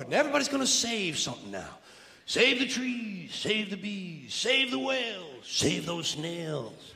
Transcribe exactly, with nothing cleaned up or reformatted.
And everybody's going to save something now. Save the trees, save the bees, save the whales, save those snails.